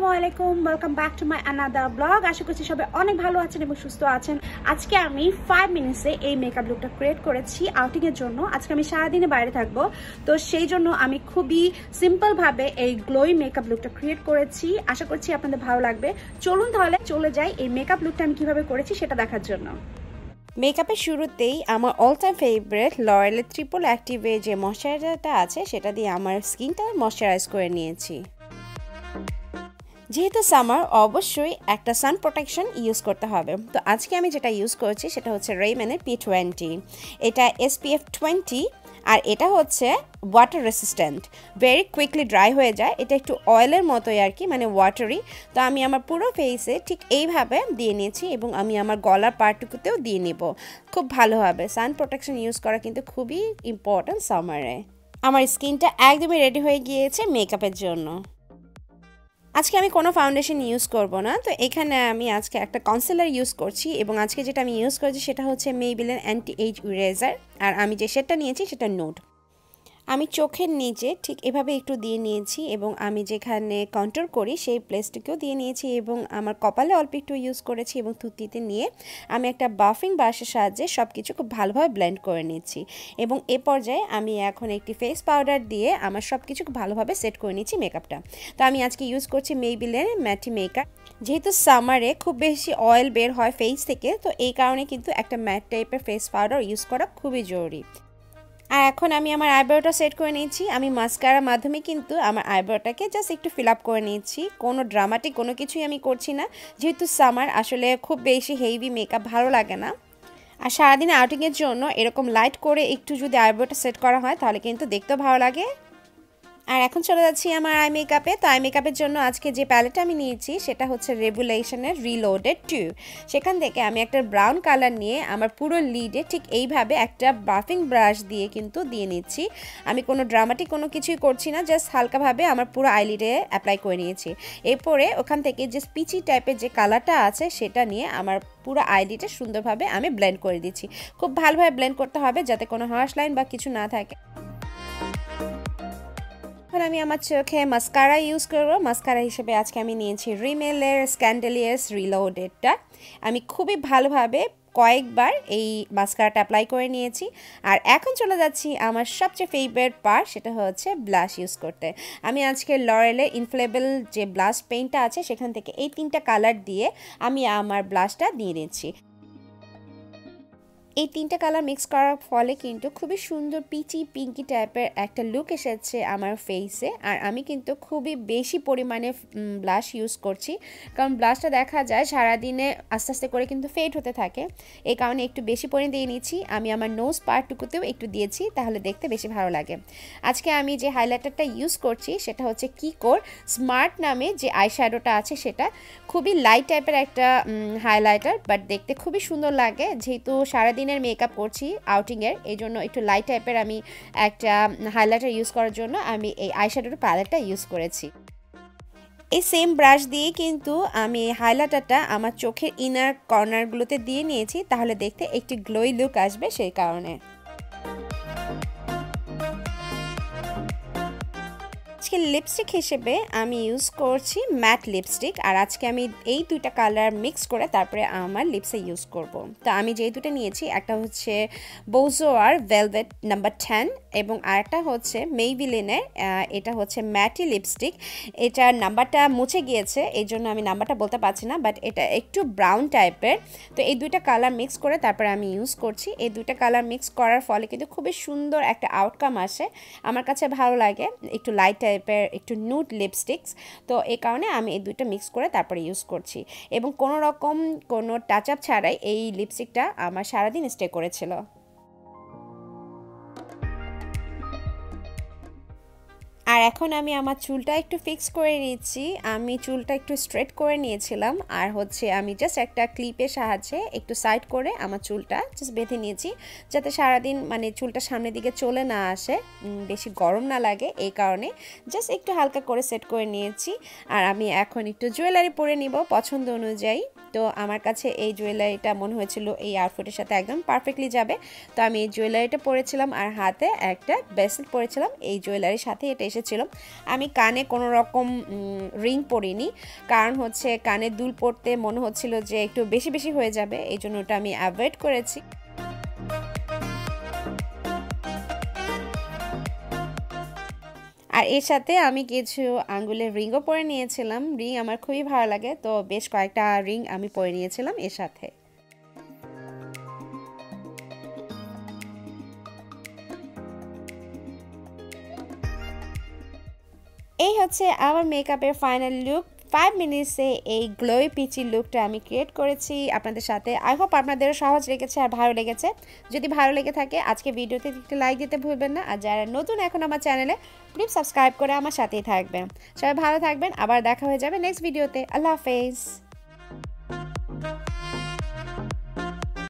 আসসালামু আলাইকুম, welcome back to my another blog. আশা করছি সবাই অনেক ভালো আছেন এবং সুস্থ আছেন। আজকে আমি 5 মিনিটসে এই মেকআপ লুকটা ক্রিয়েট করেছি আউটিং এর জন্য। আজকে আমি সারাদিনে বাইরে থাকবো, তো সেই জন্য আমি খুবই সিম্পল ভাবে এই গ্লোই মেকআপ লুকটা ক্রিয়েট করেছি। আশা করছি আপনাদের ভালো লাগবে। চলুন তাহলে চলে যাই এই মেকআপ লুকটা আমি কিভাবে করেছি সেটা দেখার জন্য। মেকআপের শুরুতেই আমার অল টাইম ফেভারিট লরেলের ট্রিপল অ্যাক্টিভে যে ময়শ্চারাইজারটা আছে সেটা দিয়ে আমার স্কিনটা ময়শ্চারাইজ করে নিয়েছি। যেহেতু সামার অবশ্যই একটা সান প্রোটেকশন ইউজ করতে হবে, তো আজকে আমি যেটা ইউজ করছি সেটা হচ্ছে রেইম্যানের P20। এটা SPF 20 আর এটা হচ্ছে water resistant, very quickly dry হয়ে যায়। এটা একটু অয়েলের মতোই আর কি, মানে ওয়াটারি। তো আমি আমার পুরো ফেসে ঠিক এইভাবে দিয়ে নিয়েছি এবং আমি আমার গলার পার্টটুকুতেও দিয়ে নিব। খুব ভালোভাবে সান প্রোটেকশন ইউজ করা কিন্তু খুবই ইম্পর্ট্যান্ট সামারে। আমার স্কিনটা একদমই রেডি হয়ে গিয়েছে মেকআপের জন্য। আজকে আমি কোনো ফাউন্ডেশন ইউজ করব না, তো এখানে আমি আজকে একটা কনসিলার ইউজ করছি এবং আজকে যেটা আমি ইউজ করছি সেটা হচ্ছে মেইবেলিন অ্যান্টি এজ ইরেজার। আর আমি যে শেডটা নিয়েছি সেটা নুড। আমি চোখের নিচে ঠিক এভাবে একটু দিয়ে নিয়েছি এবং আমি যেখানে কন্ট্রোল করি সেই প্লেসটিকেও দিয়ে নিয়েছি এবং আমার কপালে অল্প একটু ইউজ করেছি এবং থুতিতে নিয়ে আমি একটা বাফিং ব্রাশের সাহায্যে সব কিছু খুব ভালোভাবে ব্লেন্ড করে নিচ্ছি। এবং এ পর্যায়ে আমি এখন একটি ফেস পাউডার দিয়ে আমার সব কিছু খুব ভালোভাবে সেট করে নিচ্ছি মেকআপটা। তো আমি আজকে ইউজ করছি মেইবেলিন ম্যাটি মেকআপ। যেহেতু সামারে খুব বেশি অয়েল বের হয় ফেস থেকে, তো এই কারণে কিন্তু একটা ম্যাট টাইপের ফেস পাউডার ইউজ করা খুবই জরুরি। আর এখন আমি আমার আইব্রোটা সেট করে নিয়েছি। আমি মাস্কারার মাধ্যমে কিন্তু আমার আইব্রোটাকে জাস্ট একটু ফিল আপ করে নিয়েছি। কোনো ড্রামাটিক কোনো কিছুই আমি করছি না, যেহেতু সামার আসলে খুব বেশি হেভি মেকআপ ভালো লাগে না। আর সারাদিন আউটিংয়ের জন্য এরকম লাইট করে একটু যদি আইব্রোটা সেট করা হয় তাহলে কিন্তু দেখতেও ভালো লাগে। আর এখন চলে যাচ্ছি আমার আই মেকআপে। তো আই মেকআপের জন্য আজকে যে প্যালেটটা আমি নিয়েছি সেটা হচ্ছে রেভুলেশনের রিলোডেড 2। সেখান থেকে আমি একটা ব্রাউন কালার নিয়ে আমার পুরো লিডে ঠিক এইভাবে একটা বাফিং ব্রাশ দিয়ে কিন্তু দিয়ে নিচ্ছি। আমি কোনো ড্রামাটিক কোনো কিছুই করছি না, জাস্ট হালকাভাবে আমার পুরো আইলিডে অ্যাপ্লাই করে নিয়েছি। এরপরে ওখান থেকে যে পিচি টাইপের যে কালারটা আছে সেটা নিয়ে আমার পুরো আইলিডে সুন্দরভাবে আমি ব্লেন্ড করে দিচ্ছি। খুব ভালোভাবে ব্লেন্ড করতে হবে যাতে কোনো হার্শ লাইন বা কিছু না থাকে। আমি আমার চোখে মাস্কারা ইউজ করব। মাস্কারা হিসেবে আজকে আমি নিয়েছি রিমেলের স্ক্যান্ডেলিয়াস রিলোডেডটা। আমি খুবই ভালোভাবে কয়েকবার এই মাস্কারাটা অ্যাপ্লাই করে নিয়েছি। আর এখন চলে যাচ্ছি আমার সবচেয়ে ফেভারিট পার্ট, সেটা হচ্ছে ব্লাশ ইউজ করতে। আমি আজকে লরেলের ইনফ্লেবল যে ব্লাশ পেইন্টটা আছে সেখান থেকে এই 3টা কালার দিয়ে আমি আমার ব্লাশটা দিয়ে নিচ্ছি। এই 3টা কালার মিক্স করার ফলে কিন্তু খুবই সুন্দর পিচি পিঙ্কি টাইপের একটা লুক এসেছে আমার ফেসে। আর আমি কিন্তু খুবই বেশি পরিমাণে ব্লাশ ইউজ করছি, কারণ ব্লাশটা দেখা যায় সারাদিনে আস্তে আস্তে করে কিন্তু ফেড হতে থাকে। এই কারণে একটু বেশি পরিমাণে দিয়ে নিচ্ছি। আমি আমার নোজ পার্টটুকুতেও একটু দিয়েছি, তাহলে দেখতে বেশি ভালো লাগে। আজকে আমি যে হাইলাইটারটা ইউজ করছি সেটা হচ্ছে কিকোর স্মার্ট নামে যে আইশ্যাডোটা আছে, সেটা খুবই লাইট টাইপের একটা হাইলাইটার, বাট দেখতে খুবই সুন্দর লাগে। যেহেতু সারাদিন মেকআপ করছি আউটিংয়ের, এই জন্য একটু লাইট টাইপের আমি একটা হাইলাইটার ইউজ করার জন্য আমি এই আইশ্যাডোর প্যালেটটা ইউজ করেছি। এই সেম ব্রাশ দিয়ে কিন্তু আমি হাইলাইটারটা আমার চোখের ইনার কর্নারগুলোতে দিয়ে নিয়েছি, তাহলে দেখতে একটি গ্লোই লুক আসবে সেই কারণে। আজকে লিপস্টিক হিসেবে আমি ইউজ করছি ম্যাট লিপস্টিক। আর আজকে আমি এই 2টা কালার মিক্স করে তারপরে আমার লিপসে ইউজ করব। তো আমি যেই 2টা নিয়েছি, একটা হচ্ছে বোজোয়ার ভেলভেট নাম্বার 10 এবং আরেকটা হচ্ছে মেইবেলিনের, এটা হচ্ছে ম্যাটি লিপস্টিক। এটার নাম্বারটা মুছে গিয়েছে, এই জন্য আমি নাম্বারটা বলতে পারছি না, বাট এটা একটু ব্রাউন টাইপের। তো এই 2টা কালার মিক্স করে তারপরে আমি ইউজ করছি। এই 2টা কালার মিক্স করার ফলে কিন্তু খুবই সুন্দর একটা আউটকাম আসে, আমার কাছে ভালো লাগে। একটু লাইট টাইপের একটু নুড লিপস্টিক্স, তো এই কারণে আমি এই 2টা মিক্স করে তারপরে ইউজ করছি এবং কোনো রকম কোনো টাচ আপ ছাড়াই এই লিপস্টিকটা আমার সারাদিন স্টে করেছিল। আর এখন আমি আমার চুলটা একটু ফিক্স করে নিচ্ছি। আমি চুলটা একটু স্ট্রেট করে নিয়েছিলাম, আর হচ্ছে আমি জাস্ট একটা ক্লিপের সাহায্যে একটু সাইড করে আমার চুলটা জাস্ট বেঁধে নিয়েছি, যাতে সারাদিন মানে চুলটা সামনের দিকে চলে না আসে, বেশি গরম না লাগে। এই কারণে জাস্ট একটু হালকা করে সেট করে নিয়েছি। আর আমি এখন একটু জুয়েলারি পরে নিব পছন্দ অনুযায়ী। তো আমার কাছে এই জুয়েলারিটা মনে হয়েছিল এই আউটফিটের সাথে একদম পারফেক্টলি যাবে। তো আমি এই জুয়েলারিটা পরেছিলাম আর হাতে একটা ব্রেসলেট পরেছিলাম, এই জুয়েলারির সাথে এটা এসেছিল। আমি কানে কোনো রকম রিং পরিনি, কারণ হচ্ছে কানে দুল পরতে মনে হচ্ছিল যে একটু বেশি বেশি হয়ে যাবে, এই জন্য ওটা আমি অ্যাভয়েড করেছি। আর এর সাথে আমি কিছু আঙ্গুলের রিংও পরে নিয়েছিলাম। রিং আমার খুবই ভালো লাগে, তো বেশ কয়েকটা রিং আমি পরে নিয়েছিলাম এর সাথে। এই হচ্ছে আমার মেকআপের ফাইনাল লুক। 5 মিনিটসে এই গ্লোই পিচি লুকটা আমি ক্রিয়েট করেছি আপনাদের সাথে। আই হোপ আপনাদেরও সহজ লেগেছে আর ভালো লেগেছে। যদি ভালো লেগে থাকে আজকে ভিডিওতে একটু লাইক দিতে ভুলবেন না, আর যারা নতুন এখন আমার চ্যানেলে প্লিজ সাবস্ক্রাইব করে আমার সাথেই থাকবেন। সবাই ভালো থাকবেন, আবার দেখা হয়ে যাবে নেক্সট ভিডিওতে। আল্লাহ হাফেজ।